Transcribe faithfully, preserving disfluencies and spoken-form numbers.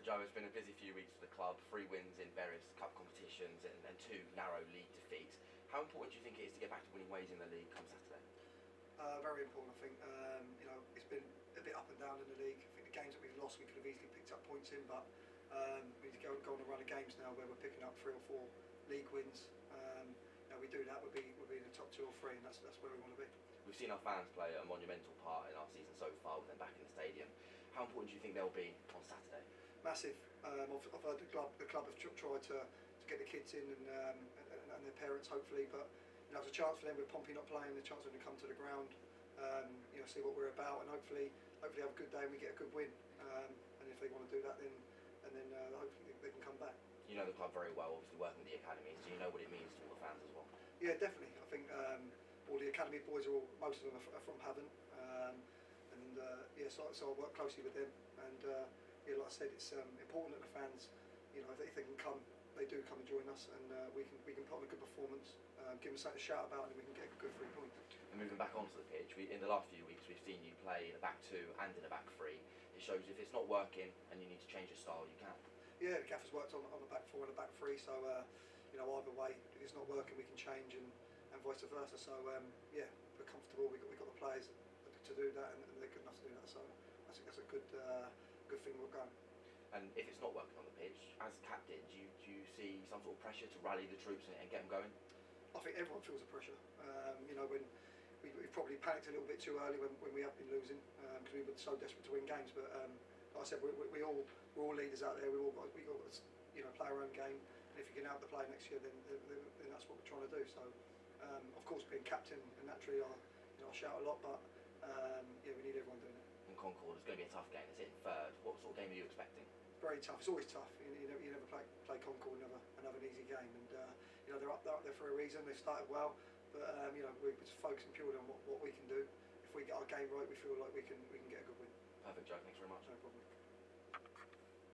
Joe, it's been a busy few weeks for the club, three wins in various cup competitions and, and two narrow league defeats. How important do you think it is to get back to winning ways in the league come Saturday? Uh, very important, I think. Um, you know, it's been a bit up and down in the league. I think the games that we've lost, we could have easily picked up points in, but um, we need to go, go on a run of games now where we're picking up three or four league wins. Um, you know, we do that, we'll be, we'll be in the top two or three, and that's, that's where we want to be. We've seen our fans play a monumental part in our season so far with them back in the stadium. How important do you think they'll be on Saturday? Massive. Um, I've, I've heard the club, the club have tried to, to get the kids in and, um, and, and their parents hopefully, but you know, it's a chance for them with Pompey not playing, a chance for them to come to the ground, um, you know, see what we're about, and hopefully, hopefully have a good day and we get a good win. Um, and if they want to do that, then and then uh, hopefully they can come back. You know the club very well, obviously working with the academy, so you know what it means to all the fans as well. Yeah, definitely. I think um, all the academy boys are all, most of them are from Havant, um, and uh, yeah, so, so I work closely with them. And uh, yeah, like I said, it's um, important that the fans, you know, if they, if they can come, they do come and join us, and uh, we can we can put on a good performance, uh, give them something to shout about, and we can get a good three points. And moving back onto the pitch, we, in the last few weeks we've seen you play in a back two and in a back three. It shows if it's not working and you need to change your style, you can. Yeah, the gaffer's worked on, on the back four and the back three, so uh, you know, either way, if it's not working, we can change, and, and vice versa. So um, yeah, we're comfortable. We got we got the players to do that, and, and they're good enough to do that. So I think that's a good uh, good thing we're going. And if it's not working on the pitch, as captain, do you, do you see some sort of pressure to rally the troops and, and get them going? I think everyone feels the pressure. Um, you know, when we, we've probably panicked a little bit too early when, when we have been losing, because um, we were so desperate to win games. But um, like I said, we, we, we all we're all leaders out there. We all got we all got to, you know, play our own game. And if you can out the play next year, then, then then that's what we're trying to do. So um, of course, being captain, and naturally, I you know I shout a lot, but um, yeah, we need everyone doing it. And Concord is going to be a tough game. It's in third. What sort of game are you expecting? Very tough. It's always tough. You, you, never, you never play, play Concord and have, a, and have an easy game. And uh, you know they're up, they're up there for a reason. They started well, but um, you know we're just focusing purely on what, what we can do. If we get our game right, we feel like we can we can get a good win. Perfect, Joe. Thanks very much. No problem.